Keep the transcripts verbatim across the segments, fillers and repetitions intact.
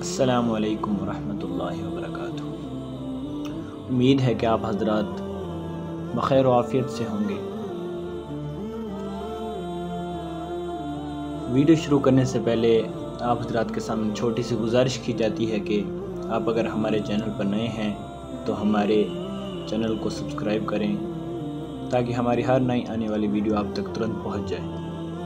السلام علیکم ورحمۃ اللہ وبرکاتہ۔ امید ہے کہ آپ حضرات بخیر و عافیت سے ہوں گے۔ ویڈیو شروع کرنے سے پہلے آپ حضرات کے سامنے چھوٹی سی گزارش کی جاتی ہے کہ آپ اگر ہمارے چینل پر نئے ہیں تو ہمارے چینل کو سبسکرائب کریں تاکہ ہماری ہر نئی آنے والی ویڈیو آپ تک ترنت پہنچ جائے۔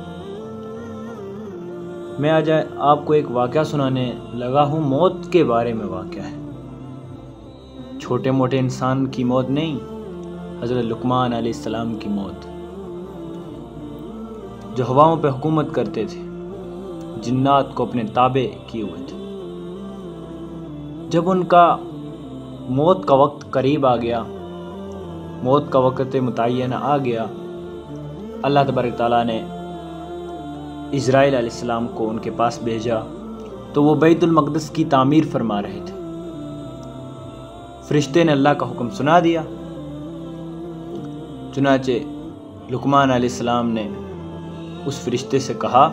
میں آج آپ کو ایک واقعہ سنانے لگا ہوں، موت کے بارے میں واقعہ ہے۔ چھوٹے موٹے انسان کی موت نہیں، حضرت لقمان علیہ السلام کی موت، جو ہواؤں پہ حکومت کرتے تھے، جنات کو اپنے تابع کیے ہوئے تھے۔ جب ان کا موت کا وقت قریب آ گیا، موت کا وقت متعینہ آ گیا، اللہ تبارک تعالیٰ نے اسرائیل علیہ السلام کو ان کے پاس بھیجا تو وہ بیت المقدس کی تعمیر فرما رہے تھے۔ فرشتے نے اللہ کا حکم سنا دیا، چنانچہ لقمان علیہ السلام نے اس فرشتے سے کہا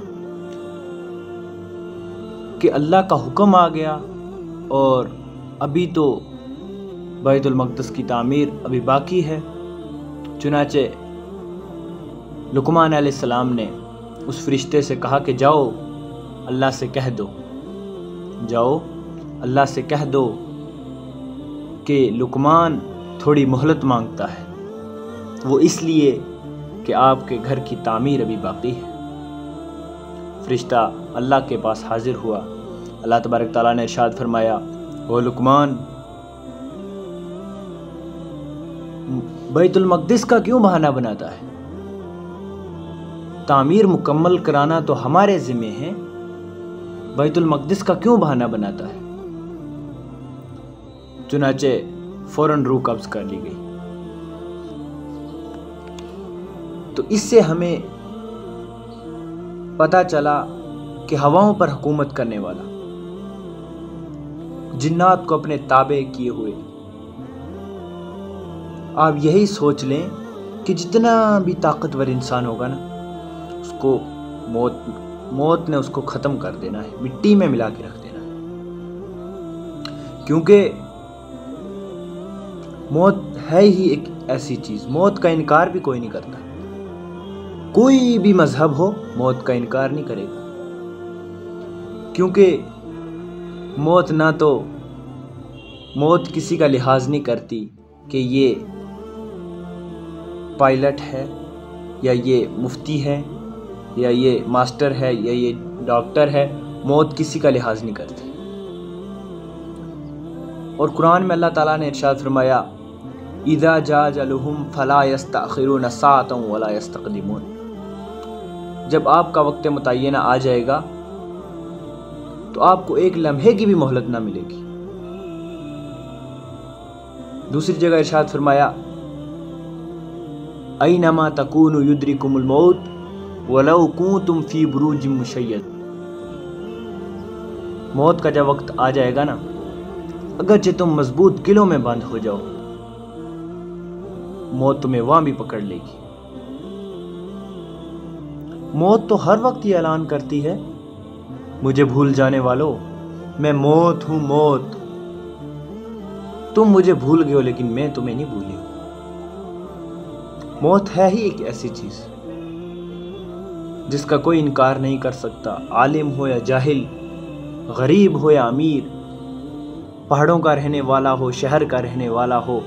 کہ اللہ کا حکم آ گیا اور ابھی تو بیت المقدس کی تعمیر ابھی باقی ہے۔ چنانچہ لقمان علیہ السلام نے اس فرشتے سے کہا کہ جاؤ اللہ سے کہہ دو جاؤ اللہ سے کہہ دو کہ لقمان تھوڑی مہلت مانگتا ہے، وہ اس لیے کہ آپ کے گھر کی تعمیر ابھی باقی ہے۔ فرشتہ اللہ کے پاس حاضر ہوا، اللہ تبارک تعالیٰ نے ارشاد فرمایا، او لقمان، بیت المقدس کا کیوں بہانہ بناتا ہے؟ تعمیر مکمل کرانا تو ہمارے ذمہ ہے، بیت المقدس کا کیوں بہانہ بناتا ہے؟ چنانچہ فوراً روح قبض کر لی گئی۔ تو اس سے ہمیں پتہ چلا کہ ہواؤں پر حکومت کرنے والا، جنات کو اپنے تابع کیے ہوئے، آپ یہی سوچ لیں کہ جتنا بھی طاقتور انسان ہوگا نا، اس کو موت موت نے اس کو ختم کر دینا ہے، مٹی میں ملا کے رکھ دینا ہے، کیونکہ موت ہے ہی ایک ایسی چیز، موت کا انکار بھی کوئی نہیں کرتا۔ کوئی بھی مذہب ہو، موت کا انکار نہیں کرے گا، کیونکہ موت نہ تو موت کسی کا لحاظ نہیں کرتی کہ یہ پائلٹ ہے یا یہ مفتی ہے یا یہ ماسٹر ہے یا یہ ڈاکٹر ہے، موت کسی کا لحاظ نہیں کرتی۔ اور قرآن میں اللہ تعالیٰ نے ارشاد فرمایا، اذا جاء اجلهم فلا يستأخرون ساعة ولا يستقدمون، جب آپ کا وقت متعینہ آ جائے گا تو آپ کو ایک لمحے کی بھی مہلت نہ ملے گی۔ دوسری جگہ ارشاد فرمایا، اینما تکونوا یدرککم الموت وَلَوْ كُنْتُمْ فِي بُرُوجٍ مُشَيَّدَةٍ، موت کا جب وقت آ جائے گا نا، اگرچہ تم مضبوط قلعوں میں بند ہو جاؤ، موت تمہیں وہاں بھی پکڑ لے گی۔ موت تو ہر وقت یہ اعلان کرتی ہے، مجھے بھول جانے والو، میں موت ہوں، موت، تم مجھے بھول گئے ہو لیکن میں تمہیں نہیں بھولی ہوں۔ موت ہے ہی ایک ایسی چیز جس کا کوئی انکار نہیں کر سکتا، عالم ہو یا جاہل، غریب ہو یا امیر، پہاڑوں کا رہنے والا ہو، شہر کا رہنے والا ہو،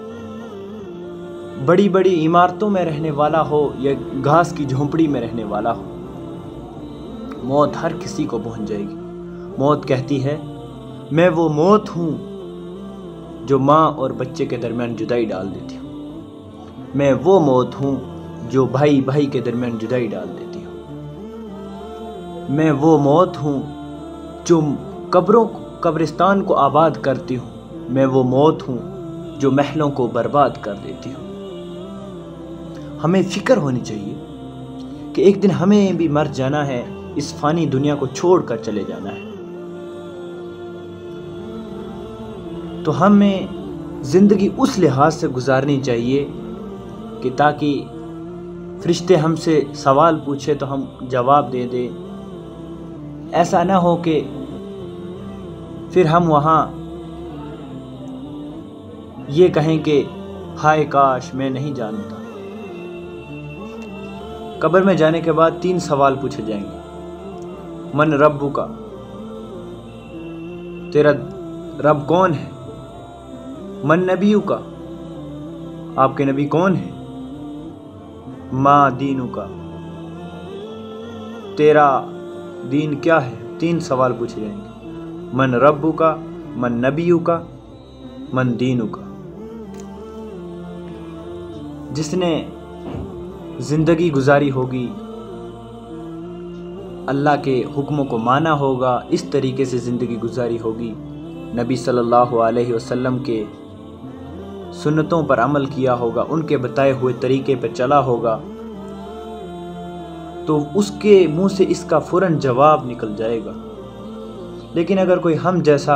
بڑی بڑی عمارتوں میں رہنے والا ہو یا گھاس کی جھونپڑی میں رہنے والا ہو، موت ہر کسی کو پہنچ جائے گی۔ موت کہتی ہے، میں وہ موت ہوں جو ماں اور بچے کے درمیان جدائی ڈال دیتی ہوں، میں وہ موت ہوں جو بھائی بھائی کے درمیان جدائی ڈال دیتی ہوں، میں وہ موت ہوں جو قبروں قبرستان کو آباد کرتی ہوں، میں وہ موت ہوں جو محلوں کو برباد کر دیتی ہوں۔ ہمیں فکر ہونی چاہیے کہ ایک دن ہمیں بھی مر جانا ہے، اس فانی دنیا کو چھوڑ کر چلے جانا ہے، تو ہمیں زندگی اس لحاظ سے گزارنی چاہیے کہ تاکہ فرشتے ہم سے سوال پوچھے تو ہم جواب دے دیں۔ ایسا نہ ہو کہ پھر ہم وہاں یہ کہیں کہ ہائے کاش میں نہیں جانتا۔ قبر میں جانے کے بعد تین سوال پوچھے جائیں گے۔ من ربک، تیرا رب کون ہے؟ من نبیک، آپ کے نبی کون ہیں؟ ما دینک، تیرا دین کیا ہے؟ تین سوال پوچھے جائیں گے۔ من ربک، من نبیک، من دینک۔ جس نے زندگی گزاری ہوگی، اللہ کے حکموں کو مانا ہوگا، اس طریقے سے زندگی گزاری ہوگی، نبی صلی اللہ علیہ وسلم کے سنتوں پر عمل کیا ہوگا، ان کے بتائے ہوئے طریقے پر چلا ہوگا، تو اس کے منہ سے اس کا فوراً جواب نکل جائے گا۔ لیکن اگر کوئی ہم جیسا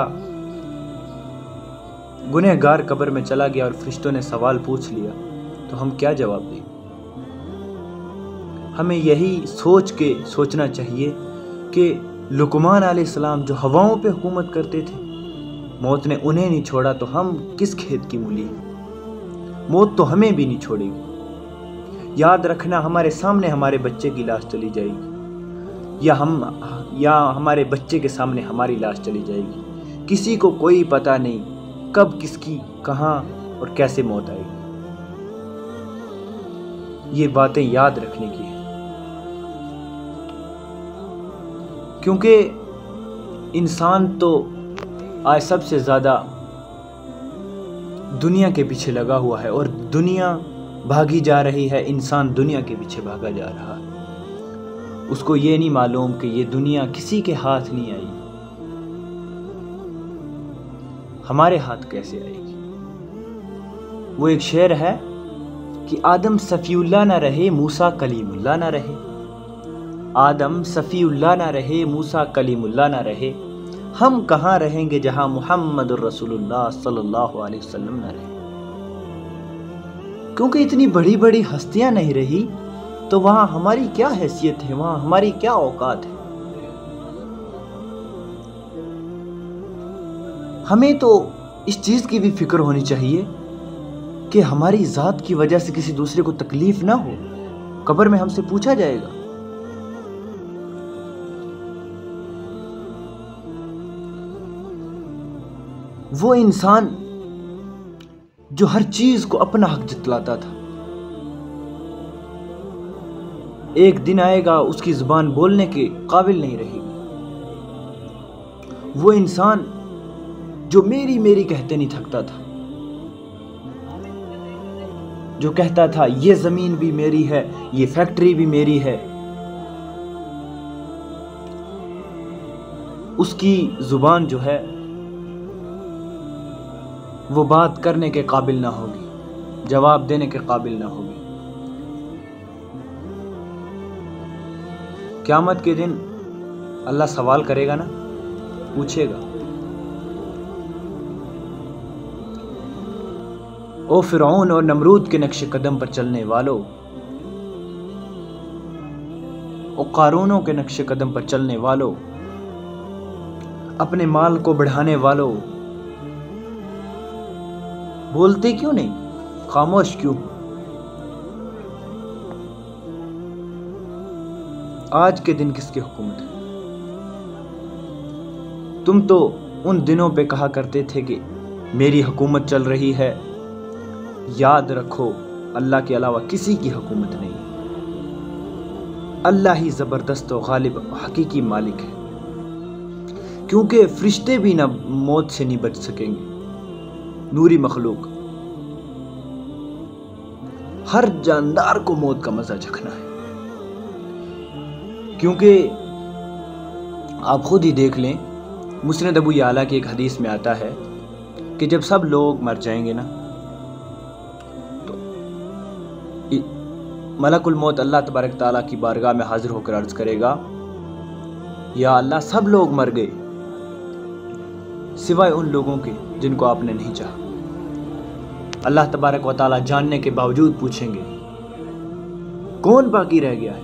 گنہگار قبر میں چلا گیا اور فرشتوں نے سوال پوچھ لیا تو ہم کیا جواب دیں؟ ہمیں یہی سوچ کے سوچنا چاہیے کہ لقمان علیہ السلام جو ہواؤں پہ حکومت کرتے تھے، موت نے انہیں نہیں چھوڑا تو ہم کس کھیت کی مولی ہیں؟ موت تو ہمیں بھی نہیں چھوڑے گی۔ یاد رکھنا، ہمارے سامنے ہمارے بچے کی لاش چلی جائے گی، یا ہم یا ہمارے بچے کے سامنے ہماری لاش چلی جائے گی۔ کسی کو کوئی پتہ نہیں کب کس کی کہاں اور کیسے موت آئے گی۔ یہ باتیں یاد رکھنے کی ہیں، کیونکہ انسان تو آج سب سے زیادہ دنیا کے پیچھے لگا ہوا ہے، اور دنیا بھاگی جا رہی ہے، انسان دنیا کے پیچھے بھاگا جا رہا ہے۔ اس کو یہ نہیں معلوم کہ یہ دنیا کسی کے ہاتھ نہیں آئی، ہمارے ہاتھ کیسے آئے گی۔ وہ ایک شعر ہے کہ آدم صفی اللہ نہ رہے، موسیٰ کلیم اللہ نہ رہے۔ آدم صفی اللہ نہ رہے، موسیٰ کلیم اللہ نہ رہے، ہم کہاں رہیں گے جہاں محمد الرسول اللہ صلی اللہ علیہ وسلم نہ رہے۔ کیونکہ اتنی بڑی بڑی ہستیاں نہیں رہی تو وہاں ہماری کیا حیثیت ہے، وہاں ہماری کیا اوقات ہے۔ ہمیں تو اس چیز کی بھی فکر ہونی چاہیے کہ ہماری ذات کی وجہ سے کسی دوسرے کو تکلیف نہ ہو۔ قبر میں ہم سے پوچھا جائے گا۔ وہ انسان جو ہر چیز کو اپنا حق جتلاتا تھا، ایک دن آئے گا اس کی زبان بولنے کے قابل نہیں رہے گی۔ وہ انسان جو میری میری کہتے نہیں تھکتا تھا، جو کہتا تھا یہ زمین بھی میری ہے، یہ فیکٹری بھی میری ہے، اس کی زبان جو ہے وہ بات کرنے کے قابل نہ ہوگی، جواب دینے کے قابل نہ ہوگی۔ قیامت کے دن اللہ سوال کرے گا نا، پوچھے گا، او فرعون اور نمرود کے نقش قدم پر چلنے والو، او قارونوں کے نقش قدم پر چلنے والو، اپنے مال کو بڑھانے والو، بولتے کیوں نہیں، خاموش کیوں؟ آج کے دن کس کی حکومت ہے؟ تم تو ان دنوں پہ کہا کرتے تھے کہ میری حکومت چل رہی ہے۔ یاد رکھو، اللہ کے علاوہ کسی کی حکومت نہیں، اللہ ہی زبردست و غالب و حقیقی مالک ہے۔ کیونکہ فرشتے بھی نہ موت سے نہیں بچ سکیں گے، نوری مخلوق، ہر جاندار کو موت کا مزہ چکھنا ہے۔ کیونکہ آپ خود ہی دیکھ لیں، مسند ابو یعلا کی ایک حدیث میں آتا ہے کہ جب سب لوگ مر جائیں گے نا تو ملک الموت اللہ تبارک تعالیٰ کی بارگاہ میں حاضر ہو کر عرض کرے گا، یا اللہ سب لوگ مر گئے سوائے ان لوگوں کے جن کو آپ نے نہیں چاہا۔ اللہ تبارک و تعالیٰ جاننے کے باوجود پوچھیں گے کون باقی رہ گیا ہے؟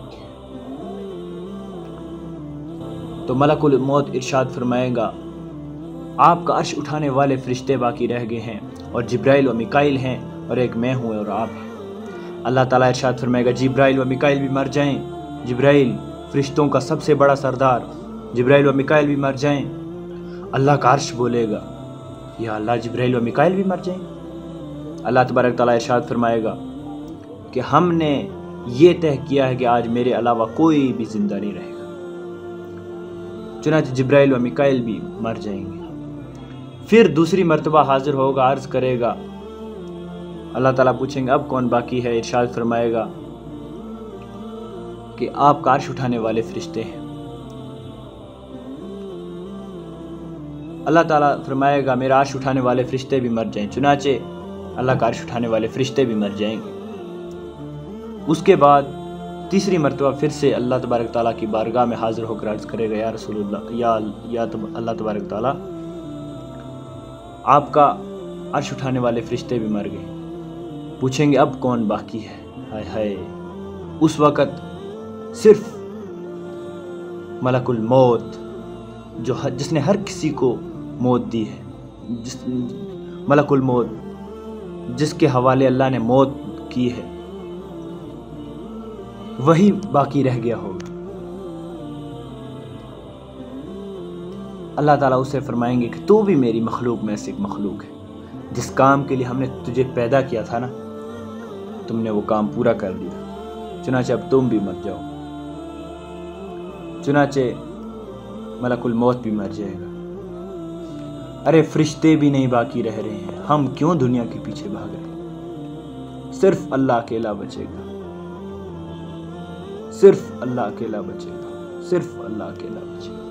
تو ملک الموت ارشاد فرمائے گا آپ کا عرش اٹھانے والے فرشتے باقی رہ گئے ہیں، اور جبرائیل و میکائیل ہیں، اور ایک میں ہوں اور آپ ہیں۔ اللہ تعالیٰ ارشاد فرمائے گا جبرائیل و میکائیل بھی مر جائیں، جبرائیل فرشتوں کا سب سے بڑا سردار، جبرائیل و میکائیل بھی مر جائیں۔ اللہ کا عرش بولے گا یا اللہ جبرائیل و میکائیل بھی مر جائیں۔ اللہ تبارک تعالیٰ ارشاد فرمائے گا کہ ہم نے یہ طے کیا ہے کہ آج میرے علاوہ کوئی بھی زندہ نہیں رہے گا، چنانچہ جبرائیل و میکائیل بھی مر جائیں گے۔ پھر دوسری مرتبہ حاضر ہوگا، عرض کرے گا، اللہ تعالیٰ پوچھیں گے اب کون باقی ہے؟ ارشاد فرمائے گا کہ آپ کا عرش اٹھانے والے فرشتے ہیں۔ اللہ تعالیٰ فرمائے گا میرا عرش اٹھانے والے فرشتے بھی مر جائیں، چنانچہ اللہ کا عرش اٹھانے والے فرشتے بھی مر جائیں گے۔ اس کے بعد تیسری مرتبہ پھر سے اللہ تبارک تعالیٰ کی بارگاہ میں حاضر ہو کر عرض کرے گا یا رسول اللہ، یا یا اللہ تبارک تعالیٰ آپ کا عرش اٹھانے والے فرشتے بھی مر گئے۔ پوچھیں گے اب کون باقی ہے؟ ہائے ہائے، اس وقت صرف ملک الموت جو جس نے ہر کسی کو موت دی ہے، جس ملک الموت جس کے حوالے اللہ نے موت کی ہے، وہی باقی رہ گیا ہوگا۔ اللہ تعالیٰ اسے فرمائیں گے کہ تو بھی میری مخلوق میں سے ایک مخلوق ہے، جس کام کے لیے ہم نے تجھے پیدا کیا تھا نا، تم نے وہ کام پورا کر دیا، چنانچہ اب تم بھی مر جاؤ۔ چنانچہ ملک الموت بھی مر جائے گا۔ ارے فرشتے بھی نہیں باقی رہ رہے ہیں، ہم کیوں دنیا کے پیچھے بھاگ رہے ہیں؟ صرف اللہ اکیلا بچے گا، صرف اللہ اکیلا بچے گا، صرف اللہ اکیلا بچے گا۔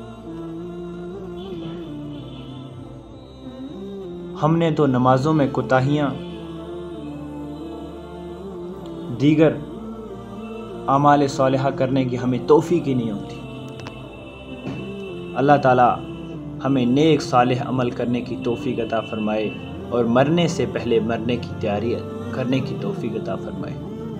ہم نے تو نمازوں میں کوتاہیاں، دیگر اعمال صالحہ کرنے کی ہمیں توفیق ہی نہیں ہوتی۔ اللہ تعالیٰ ہمیں نیک صالح عمل کرنے کی توفیق عطا فرمائے، اور مرنے سے پہلے مرنے کی تیاری کرنے کی توفیق عطا فرمائے۔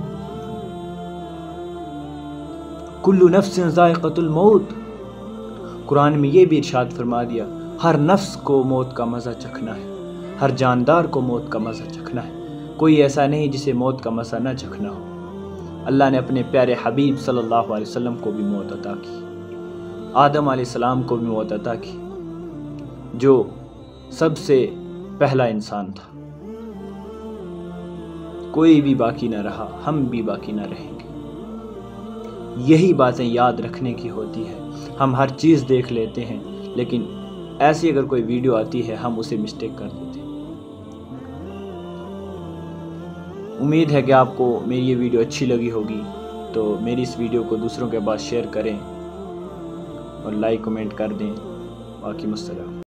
کل نفس ذائقۃ الموت، قرآن میں یہ بھی ارشاد فرما دیا ہر نفس کو موت کا مزہ چکھنا ہے، ہر جاندار کو موت کا مزہ چکھنا ہے، کوئی ایسا نہیں جسے موت کا مزہ نہ چکھنا ہو۔ اللہ نے اپنے پیارے حبیب صلی اللہ علیہ وسلم کو بھی موت عطا کی، آدم علیہ السلام کو بھی موت عطا کی، جو سب سے پہلا انسان تھا۔ کوئی بھی باقی نہ رہا، ہم بھی باقی نہ رہیں گے۔ یہی باتیں یاد رکھنے کی ہوتی ہے۔ ہم ہر چیز دیکھ لیتے ہیں، لیکن ایسی اگر کوئی ویڈیو آتی ہے ہم اسے مسٹیک کر دیتے ہیں۔ امید ہے کہ آپ کو میری یہ ویڈیو اچھی لگی ہوگی، تو میری اس ویڈیو کو دوسروں کے پاس شیئر کریں اور لائک کمنٹ کر دیں۔ باقی السلام۔